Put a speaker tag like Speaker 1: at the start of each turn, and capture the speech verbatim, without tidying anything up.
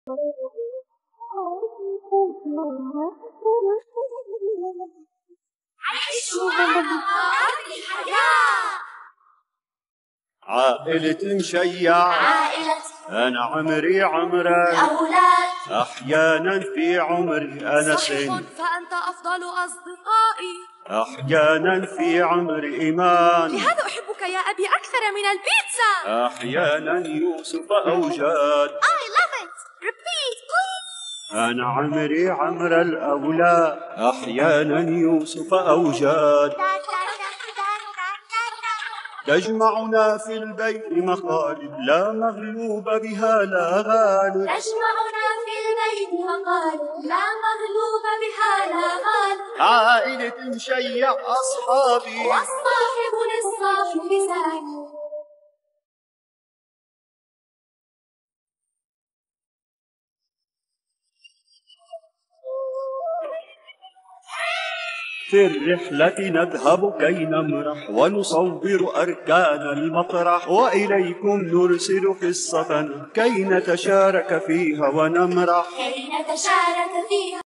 Speaker 1: عيشوا على أرض الحياة.
Speaker 2: عائلة مشيع،
Speaker 1: عائلة
Speaker 2: أنا عمري عمرك،
Speaker 1: الأولاد
Speaker 2: أحيانا في عمري أنا
Speaker 1: صحيح
Speaker 2: سن،
Speaker 1: فأنت أفضل أصدقائي،
Speaker 2: أحيانا في عمري إيمان،
Speaker 1: لهذا أحبك يا أبي أكثر من البيتزا.
Speaker 2: أحيانا يوسف أوجاد.
Speaker 1: I love it. Repeat please.
Speaker 2: أنا عمري عمر الأولاد، أحيانا يوسف أوجاد. تجمعنا في البيت مخالب، لا مغلوب بها لا غالب.
Speaker 1: تجمعنا في البيت مقالب، لا مغلوب بها لا غالب.
Speaker 2: عائلة مشيع أصحابي،
Speaker 1: والصاحب للصاحب سعيد.
Speaker 2: في الرحلة نذهب كي نمرح ونصور أركان المطرح، وإليكم نرسل قصة كي نتشارك فيها ونمرح.
Speaker 1: كي نتشارك فيها